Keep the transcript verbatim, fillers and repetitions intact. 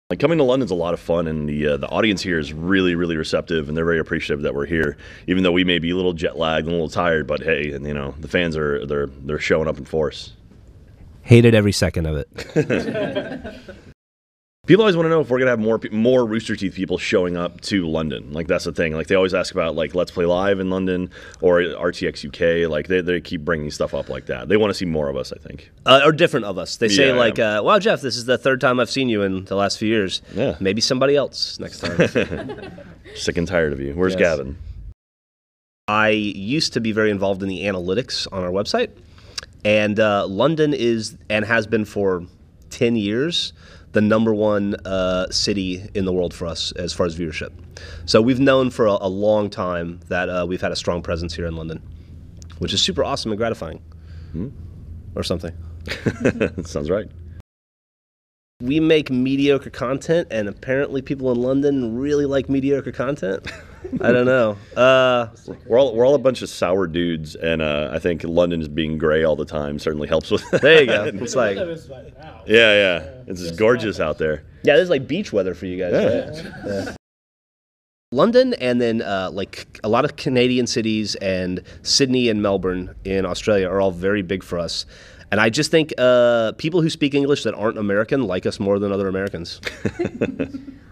Like coming to London's a lot of fun, and the uh, the audience here is really, really receptive, and they're very appreciative that we're here. Even though we may be a little jet lagged and a little tired, but hey, and you know the fans are they're they're showing up in force. Hated every second of it. People always want to know if we're gonna have more more Rooster Teeth people showing up to London. Like that's the thing. Like they always ask about like Let's Play Live in London or R T X U K. Like they they keep bringing stuff up like that. They want to see more of us, I think. Uh, or different of us. They say Yeah, like, yeah. uh, "Wow, Jeff, this is the third time I've seen you in the last few years. Yeah. Maybe somebody else next time." Sick and tired of you. Where's Yes. Gavin? I used to be very involved in the analytics on our website, and uh, London is and has been for ten years the number one uh, city in the world for us as far as viewership. So we've known for a, a long time that uh, we've had a strong presence here in London, which is super awesome and gratifying, Hmm? or something. Sounds right. We make mediocre content, and apparently people in London really like mediocre content. I don't know. Uh, We're all we're all a bunch of sour dudes, and uh, I think London just being gray all the time certainly helps with that. there you go. It's like, Yeah, yeah. It's just gorgeous out there. yeah, this is like beach weather for you guys. Yeah. Right? Yeah. London, and then uh, like a lot of Canadian cities, and Sydney and Melbourne in Australia are all very big for us. And I just think uh, people who speak English that aren't American like us more than other Americans.